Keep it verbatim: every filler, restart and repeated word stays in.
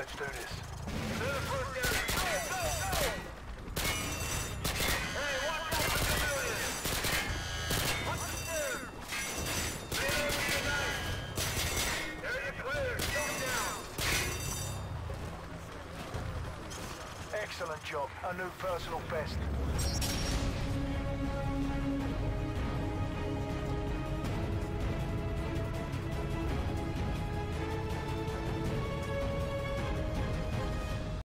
Let's do this. Clear the first area. Go, go, go! Hey, watch out for civilians! Watch the stairs! Stay over your knife! Area clear. Jump down! Excellent job. A new personal best.